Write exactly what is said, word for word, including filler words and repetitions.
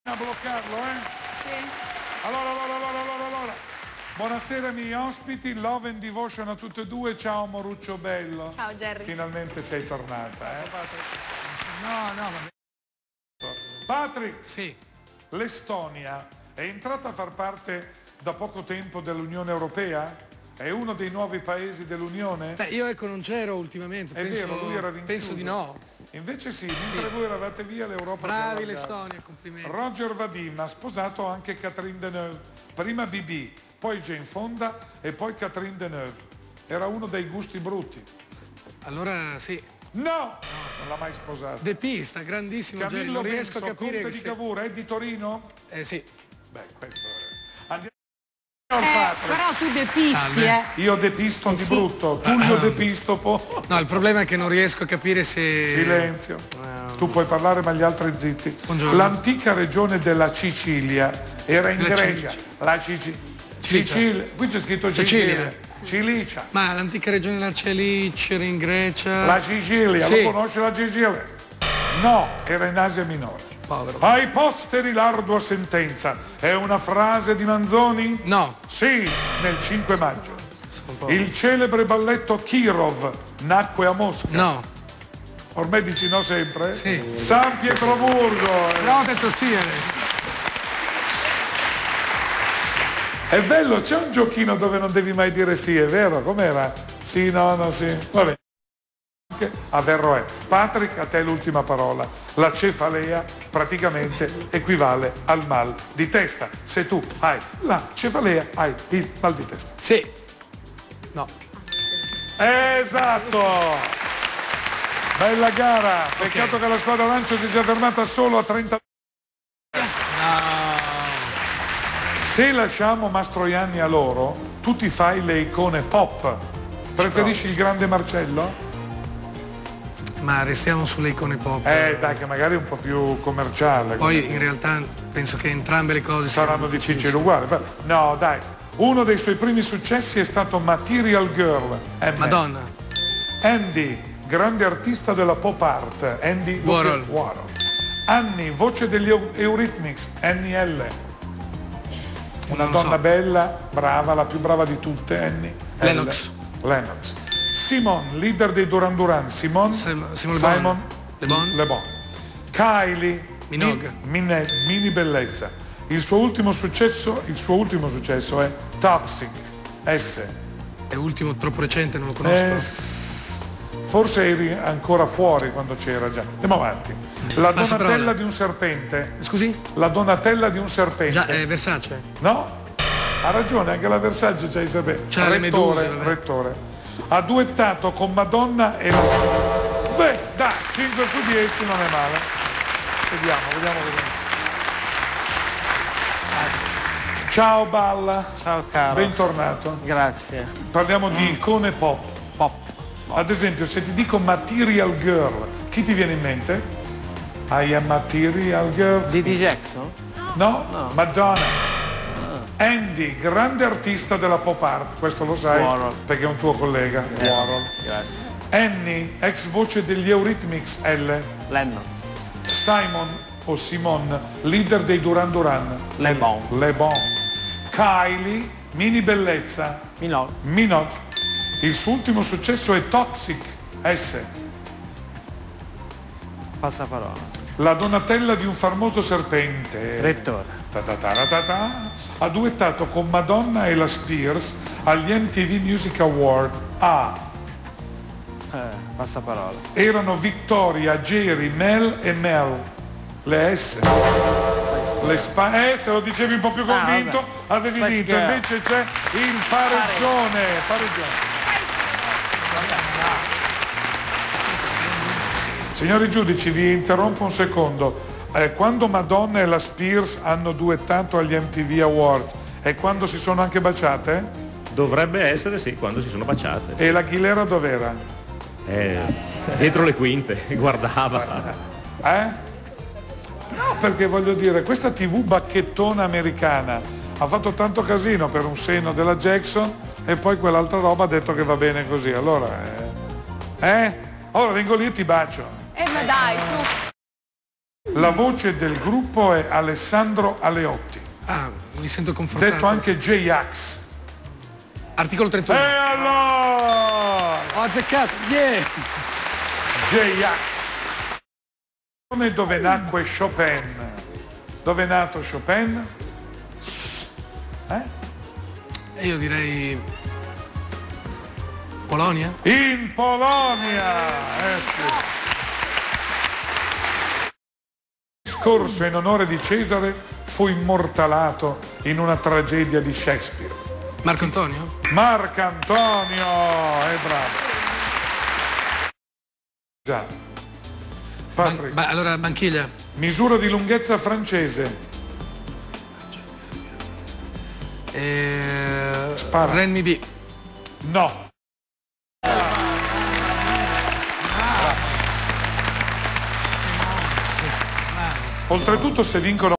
A bloccarlo, eh? Sì. Allora, allora, allora, allora, allora. Buonasera miei ospiti, Love and Devotion a tutte e due. Ciao Moruccio bello. Ciao Jerry. Finalmente sei tornata, eh? No, no, vabbè. Patrick, Sì. l'Estonia è entrata a far parte da poco tempo dell'Unione Europea? È uno dei nuovi paesi dell'Unione? Beh, io ecco non c'ero ultimamente, È penso, vero, lui era rinchiuso. penso di no. Invece sì, mentre Sì. voi eravate via l'Europa si è Bravi allargata. l'Estonia, complimenti. Roger Vadim ha sposato anche Catherine Deneuve, prima B B, poi Jane Fonda e poi Catherine Deneuve. Era uno dei gusti brutti. Allora sì. No! Non l'ha mai sposato. De Pista, grandissimo Jerry, Camillo non riesco Benso, a capire Conte che di sia... Cavour, è di Torino? Eh sì. Beh, questo è... Andiamo Eh, al Patrick. però tu depisti, Salve. eh. Io depisto Eh, di sì. brutto, Tullio depistopo. No, il problema è che non riesco a capire se... Silenzio. Tu puoi parlare ma gli altri zitti. Buongiorno. L'antica regione della Sicilia era in La Grecia. Cilicia. La Cici- Cilicia. Sicilia. Qui c'è scritto Sicilia. Sicilia. Cilicia. Ma l'antica regione della Cilicia era in Grecia... La Sicilia, Sì. lo conosce la Sicilia? No, era in Asia Minore. Povero. Ai posteri l'ardua sentenza. È una frase di Manzoni? No. Sì, nel cinque maggio. Il celebre balletto Kirov nacque a Mosca. No. Ormai dici no sempre? Sì. San Pietroburgo. Però ho detto sì adesso. È bello, c'è un giochino dove non devi mai dire sì, è vero? Com'era? Sì, no, no, sì. Va bene. Averroè. Patrick, a te l'ultima parola. La cefalea praticamente equivale al mal di testa. Se tu hai la cefalea, hai il mal di testa. Sì. No. Esatto! Bella gara. Peccato Ok. che la squadra lancio si sia fermata solo a trenta. Se lasciamo Mastroianni a loro, tu ti fai le icone pop. Preferisci il grande Marcello? Ma restiamo sulle icone pop. Eh dai, che magari è un po' più commerciale. Poi in realtà penso che entrambe le cose Saranno difficili uguali. però- No, dai. Uno dei suoi primi successi è stato Material Girl. M. Madonna. Andy, grande artista della pop art. Andy Warhol. Warhol. Annie, voce degli Eu- Eurythmics. Annie L. Una Non lo donna so. bella, brava, la più brava di tutte, Annie. Lennox. L. Lennox. Simon, leader dei Duran Duran. Simon, Sim- Simon Le Bon. Simon Le Bon. Le Bon. Kylie, Minogue. Mi- Mine- mini bellezza. Il suo ultimo successo, il suo ultimo successo è Toxic. S. È ultimo, troppo recente, non lo conosco. Eh, s- forse eri ancora fuori quando c'era già. Andiamo avanti. La Passa Donatella parola. di un serpente. Scusi? La Donatella di un serpente. Già, è Versace? No? Ha ragione, anche la Versace c'ha i serpenti. C'ha le Rettore, meduse, vabbè. rettore. Ha duettato con Madonna e la... Beh, dai, cinque su dieci non è male. Vediamo, vediamo, vediamo. Ciao Balla. Ciao caro. Bentornato. Grazie. Parliamo di icone pop. Pop. Ad esempio, se ti dico Material Girl, chi ti viene in mente? I am Material Girl. Didi Jackson? No? No. Madonna. Andy, grande artista della pop art, questo lo sai Warhol. perché è un tuo collega. Warhol. Grazie. Annie, ex voce degli Eurythmics. L. Lennox. Simon o Simon, leader dei Duran Duran. Le Bon. Le Bon. Kylie, mini bellezza. Minol. Minogue. Il suo ultimo successo è Toxic. S. Passaparola. La Donatella di un famoso serpente. Rettore. Ta ta ta ta ta. Ha duettato con Madonna e la Spears agli M T V Music Award. A. Eh, passaparola. Erano Victoria, Jerry, Mel e Mel. Le S. Le spa- eh, se lo dicevi un po' più convinto, Ah, avevi Spice vinto. Girl. Invece c'è il pareggione. Pareggione. Signori giudici, vi interrompo un secondo. Eh, quando Madonna e la Spears hanno duettato agli M T V Awards, è quando si sono anche baciate? Dovrebbe essere sì, quando si sono baciate. E la Aguilera dov'era? Eh, dietro le quinte, guardava. Eh? No, perché voglio dire, questa tivù bacchettona americana ha fatto tanto casino per un seno della Jackson e poi quell'altra roba ha detto che va bene così. Allora, eh? Eh? Ora vengo lì e ti bacio. Eh ma dai, su. La voce del gruppo è Alessandro Aleotti, Ah, mi sento confortato. detto anche J-Ax. Articolo trentuno. E allora! Ho azzeccato, yeah! J-Ax. Dove nacque Chopin? Dove è nato Chopin? Eh? E io direi Polonia? In Polonia! Eh sì. Il discorso in onore di Cesare fu immortalato in una tragedia di Shakespeare. Marco Antonio? Marcantonio! È bravo. Già. Patrick. Ban- ba- allora Banchiglia. Misura di lunghezza francese. Eh, Spara. Renmi B. No. Oltretutto se vincono